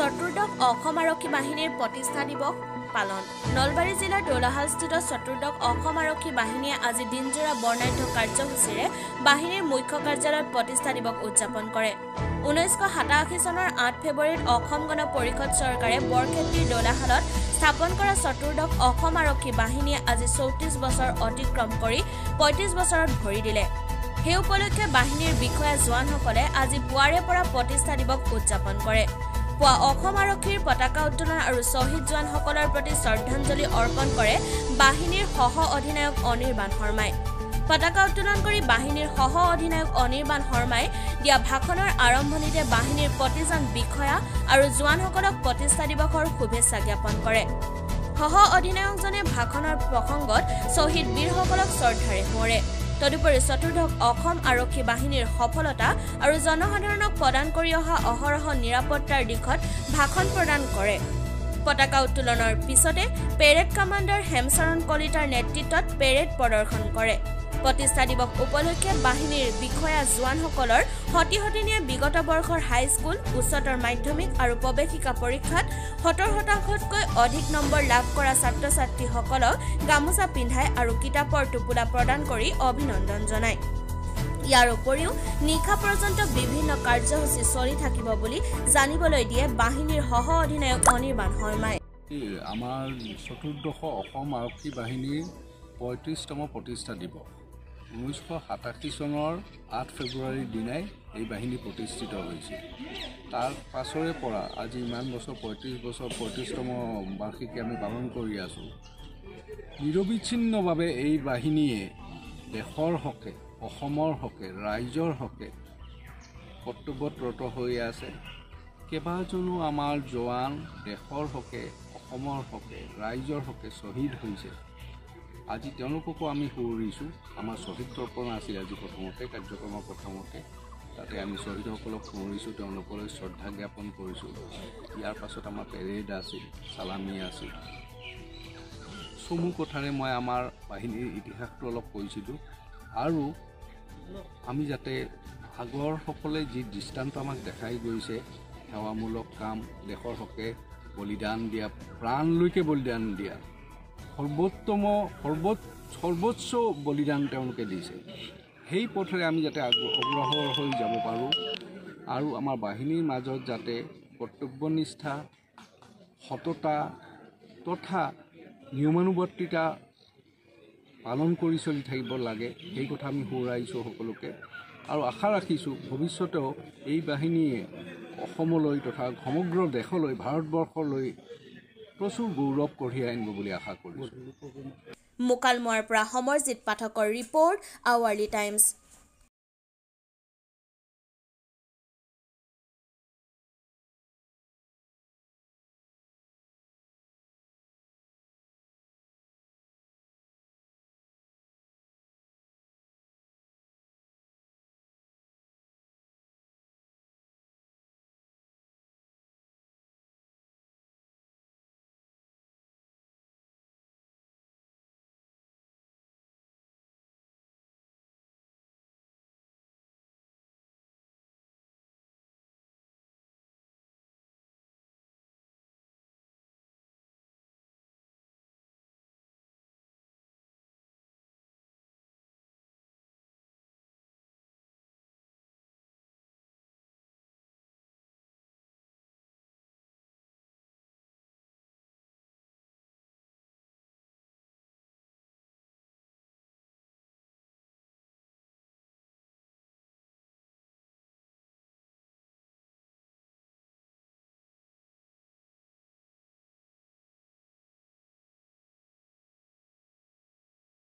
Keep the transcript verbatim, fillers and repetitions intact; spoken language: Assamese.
চতুৰ্দশ অসম আৰক্ষী বাহিনীৰ প্ৰতিষ্ঠা দিৱস পালন। নলবাৰী জিলাৰ দৌলাহালস্থিত চতুৰ্দশ অসম আৰক্ষী বাহিনীয়ে আজি দিনজোৰা বৰ্ণাঢ্য কাৰ্যসূচীৰে বাহিনীৰ মুখ্য কাৰ্যালয়ত প্ৰতিষ্ঠা দিৱস উদযাপন কৰে। ঊনৈছশ সাতাশী চনৰ আঠ ফেব্ৰুৱাৰীত অসম গণ পৰিষদ চৰকাৰে বৰক্ষেত্ৰীৰ দৌলাহালত স্থাপন কৰা চতুৰ্দশ অসম আৰক্ষী বাহিনীয়ে আজি চৌত্ৰিশ বছৰ অতিক্ৰম কৰি পঁয়ত্ৰিশ বছৰত ভৰি দিলে। সেই উপলক্ষে বাহিনীৰ বিষয়া জোৱানসকলে আজি পুৱাৰে পৰা প্ৰতিষ্ঠা দিৱস উদযাপন কৰে। পুৱা অসম আৰক্ষীৰ পতাকা উত্তোলন আৰু শ্বহীদ জোৱানসকলৰ প্ৰতি শ্ৰদ্ধাঞ্জলি অৰ্পণ কৰে বাহিনীৰ সহ অধিনায়ক অনিৰ্বাণ শৰ্মাই। পতাকা উত্তোলন কৰি বাহিনীৰ সহ অধিনায়ক অনিৰ্বাণ শৰ্মাই দিয়া ভাষণৰ আৰম্ভণিতে বাহিনীৰ প্ৰতিজন বিষয়া আৰু জোৱানসকলক প্ৰতিষ্ঠা দিৱসৰ শুভেচ্ছা জ্ঞাপন কৰে। সহ অধিনায়কজনে ভাষণৰ প্ৰসংগত শ্বহীদ বীৰসকলক শ্ৰদ্ধাৰে সোঁৱৰে। তদুপৰি চতুৰ্দশ অসম আৰক্ষী বাহিনীৰ সফলতা আৰু জনসাধাৰণক প্ৰদান কৰি অহা অহৰহ নিৰাপত্তাৰ দিশত ভাষণ প্ৰদান কৰে। পতাকা উত্তোলনৰ পিছতে পেৰেড কমাণ্ডাৰ হেমচৰণ কলিতাৰ নেতৃত্বত পেৰেড প্ৰদৰ্শন কৰে। প্ৰতিষ্ঠা দিৱস উপলক্ষে বাহিনীৰ বিষয়া জোৱানসকলৰ সতি সতিনীয়ে বিগত বৰ্ষৰ হাইস্কুল, উচ্চতৰ মাধ্যমিক আৰু প্ৰৱেশিকা পৰীক্ষাত সত্তৰ শতাংশতকৈ অধিক নম্বৰ লাভ কৰা ছাত্ৰ ছাত্ৰীসকলক গামোচা পিন্ধাই আৰু কিতাপৰ টোপোলা প্ৰদান কৰি অভিনন্দন জনায়। ইয়াৰ উপৰিও নিশা পৰ্যন্ত বিভিন্ন কাৰ্যসূচী চলি থাকিব বুলি জানিবলৈ দিয়ে বাহিনীৰ সহ অধিনায়ক অনিৰ্বাণ শৰ্মাই। আমাৰ চতুৰ্দশ অসম আৰক্ষী বাহিনীৰ পঁয়ত্ৰিশতম প্ৰতিষ্ঠা দিৱস ঊনৈছশ সাতাশী চনৰ আঠ ফেব্ৰুৱাৰীৰ দিনাই এই বাহিনী প্ৰতিষ্ঠিত হৈছিল। তাৰ পাছৰে পৰা আজি ইমান বছৰ পঁয়ত্ৰিছ বছৰ পঁয়ত্ৰিশতম বাৰ্ষিকী আমি পালন কৰি আছোঁ। নিৰবিচ্ছিন্নভাৱে এই বাহিনীয়ে দেশৰ হকে, অসমৰ হকে, ৰাইজৰ হকে কৰ্তব্যত ৰত হৈ আছে। কেইবাজনো আমাৰ জোৱান দেশৰ হকে, অসমৰ হকে, ৰাইজৰ হকে শ্বহীদ হৈছে। আজি তেওঁলোককো আমি সুঁৱৰিছোঁ। আমাৰ শ্বহীদ তৰ্পণ আছিল আজি প্ৰথমতে কাৰ্যক্ৰমৰ প্ৰথমতে তাতে আমি শ্বহীদসকলক সুঁৱৰিছোঁ, তেওঁলোকলৈ শ্ৰদ্ধা জ্ঞাপন কৰিছোঁ। ইয়াৰ পাছত আমাৰ পেৰেড আছিল, চালামী আছিল। চমু কথাৰে মই আমাৰ বাহিনীৰ ইতিহাসটো অলপ কৈছিলোঁ আৰু আমি যাতে আগৰসকলে যি দৃষ্টান্ত আমাক দেখাই গৈছে সেৱামূলক কাম, দেশৰ হকে বলিদান দিয়া, প্ৰাণলৈকে বলিদান দিয়া, সৰ্বোত্তম সৰ্বোচ্চ সৰ্বোচ্চ বলিদান তেওঁলোকে দিছে। সেই পথেৰে আমি যাতে অগ্ৰসৰ হৈ যাব পাৰোঁ আৰু আমাৰ বাহিনীৰ মাজত যাতে কৰ্তব্যনিষ্ঠা, সততা তথা নিয়মানুবৰ্তিতা পালন কৰি চলি থাকিব লাগে, সেই কথা আমি সোঁৱৰাইছোঁ সকলোকে আৰু আশা ৰাখিছোঁ ভৱিষ্যতেও এই বাহিনীয়ে অসমলৈ তথা সমগ্ৰ দেশলৈ, ভাৰতবৰ্ষলৈ প্ৰচুৰ গৌৰৱ কঢ়িয়াই আনিব বুলি আশা কৰিছোঁ। মুকালমুৱাৰ পৰা সমৰজিৎ পাঠকৰ ৰিপৰ্ট, আৱাৰলি টাইমছ।